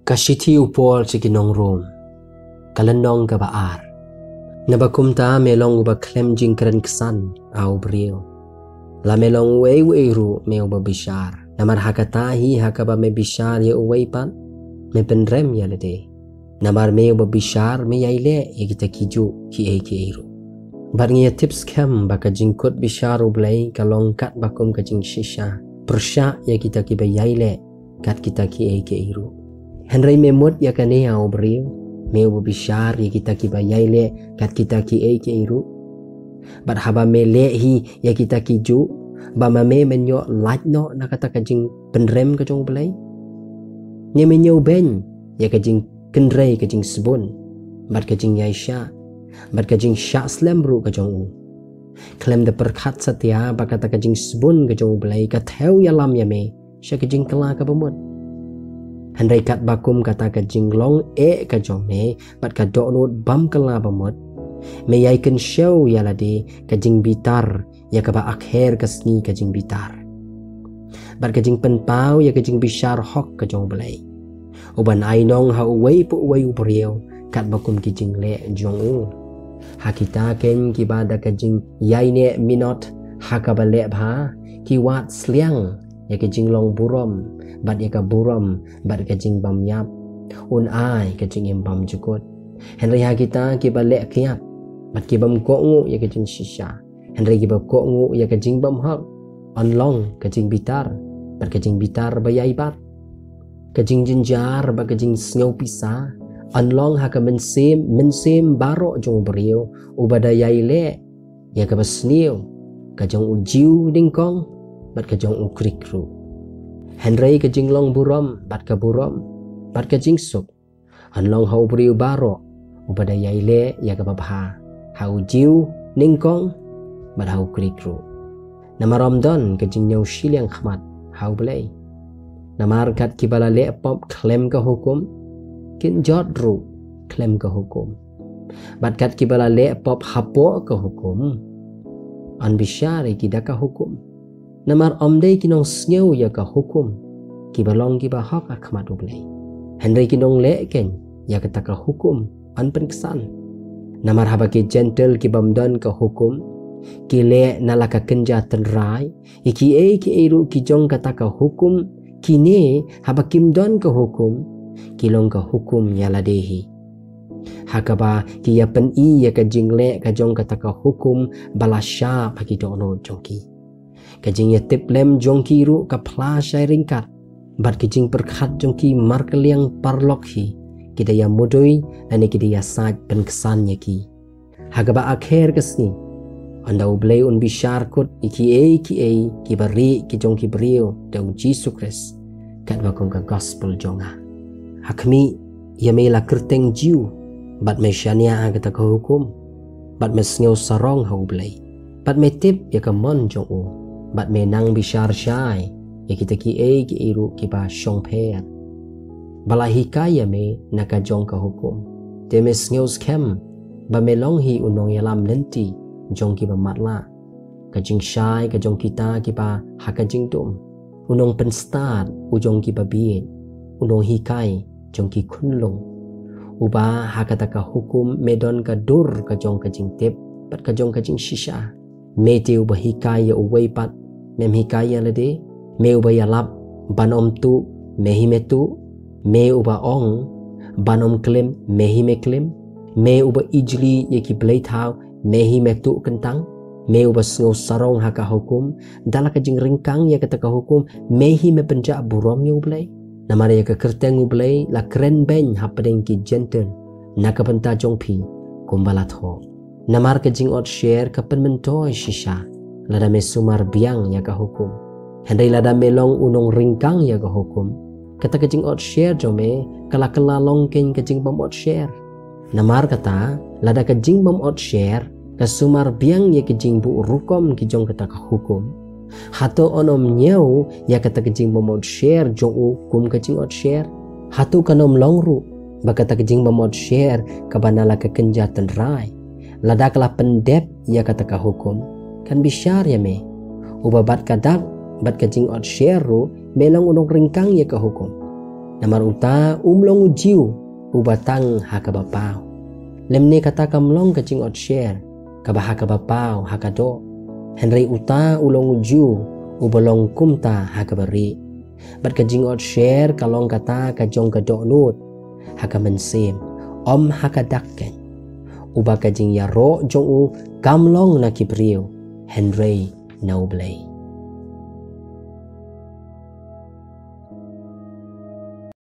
Kashithi upol ciki Nong Rom kalenong ka baar nabakumta melong uba klem jingkren kesan au brio la melong wei ru me uba bishar namar hakatahi hakaba me bishar ye uwei pan me penrem ya lede namar me uba bishar me yaile ye kita kiju ki ru bar ngia tips kem baka jingkut bishar U Blei kalong kat bakum ka jing shisha persya ya kita ki ba yaile kat kita ki ru Henry memut ya kane au brio me uba bishar ya kita ki ba yaile kat kita ki ru bar haba me lehi ya kita kiju ba me menyo like no nakata ka jing penrem ka jong Blei nye menyo ben ya ka jing kenrei ka jing sebun bar ka jing yaisha bar ka jing sya slam ru ka jong klem de perkhat setia ba kata ka jing sebun ka jong Blei ka theu ya lam ya me sya ka jing kala ka bemut Henry kat bakum kata ka jing long ka jong ne bat ka do nut bam kala bemut me yai ken show ya lade ka jing bitar ya ka ba akher ka sni ka jing bitar bat ka jing penpau ya ka jing bishar hok ka jong Blei uban ai nong ha wei pu wei ubrio kat bakum ki jing le jong hakita ken ki ba da ka jing yai ne minot ha ka ba le bha ki wat sliang ya ka jing long burom bat ya ka burom bat ka jing bam yap un ai ka jing em bam jukut Henry hakita ki ba le kiap bat ki bam ko ngu ya ka jing shisha Henry ki ba ko ngu ya ka jing bam hak on long ka jing bitar bat ka jing bitar ba yai bat ka jing jinjar ba ka jing sngau pisa on long ha ka mensem baro jong brio ubada yai le ya ka ba sniu ka jong ujiu dingkong bat ka jong kyrkhu Henry ka jing long burom bat ka burom bat ka jing sup an long hau brio baro ubada yai le ya ka babha hau jiu ningkong bat hau kyrkhu nama Ramadan ka jing nyau shiliang khmat hau Blei namar kat kibala le pop klem ka hukum kin jot ru klem ka hukum bat kat kibala le pop hapo ka hukum an bishari ki daka hukum namar omdei kinong sngew ya ka hukum kibalong kiba hak akhmat U Blei Henry kinong le ken ya ka taka hukum an penksan namar haba ki gentle ki bamdan ka hukum ki le nalaka kenja tenrai ki ru ki jong ka taka hukum kini haba kimdon ka hukum kilong ka hukum ya ladehi hakaba ki ya pen ya ka jingle ka jong ka taka hukum balasha pagi dono jongki kajing ya tip lem jongki ru ka pla shai ringkat bat kajing perkhat jongki markeliang parlokhi kita ya modoi dan kita ya saj penkesannya ki hagaba akher kesni anda U Blei un bishar kut ki bari ki jongki brio da Jesus Christ kat bakum ka gospel jonga hakmi ya me la kerteng jiu bat me shania kata ka hukum bat me sngew sarong ha U Blei bat me tip ya ka mon jong bat me nang bishar shai ya kita ki iru ki ba shong pher bala hikaya me naka jong ka hukum te me snews kem ba me long hi unong yalam lenti jong ki ba matla ka jing shai ka jong kita ki ba haka jing tum unong penstat u jong ki ba bien unong hikai jong ki kunlung uba hakata ka hukum medon ka dur ka jong ka jing tip pat ka jong ka jing shisha me te uba hikaya uwei pat mem hikaya lede me uba yalap banom tu mehime tu me uba ong banom klim mehime klim me uba ijli ye ki Blei thau mehime tu kentang me uba sngau sarong haka hukum dala ka jing ringkang ya kata ka hukum mehime penja burom ye U Blei namare ya ka kerteng U Blei la kren ben hapdeng ki gentle naka penta jong pi kumbala tho namar ka jing ot share ka penmentoi shisha lada me sumar biang ya ka hukum Henry lada melong unong ringkang ya ka hukum kata kajing ot share jome kala long ken kajing bam ot share namar kata lada kajing bam ot share ka sumar biang ya kajing bu rukom ki jong kata ka hukum hato onom nyeu ya kata kajing bam ot share jong kum kajing ot share hatu kanom longru ba kata kajing bam ot share ka banala ka kenja tenrai lada kala pendep ya kata ka hukum kan bishar ya me ubabat kadak bat kajing ot share ru melong unong ringkang ya ka hukum Namar uta umlong ujiu ubatang hakabapau. Lemne kata kamlong kacing ot share kaba hakabapau hakado. Henry uta ulong uju ubalong kumta hakabari. Bat kajing ot share kalong kata kajong kadok nut hakamansim om hakadakken. Uba kajing yaro jong u kamlong na kipriu Henry U Blei.